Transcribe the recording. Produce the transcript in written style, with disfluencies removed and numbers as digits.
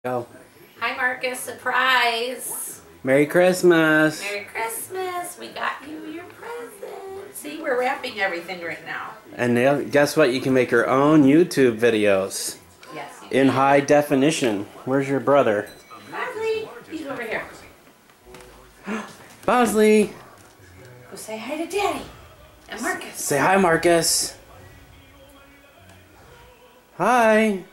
Go. Hi Marcus, surprise! Merry Christmas! Merry Christmas! We got you your present. See, we're wrapping everything right now. And now, guess what? You can make your own YouTube videos. Yes. In high definition. Where's your brother? Bosley, he's over here. Bosley! Go say hi to Daddy. And Marcus. Say hi, Marcus. Hi.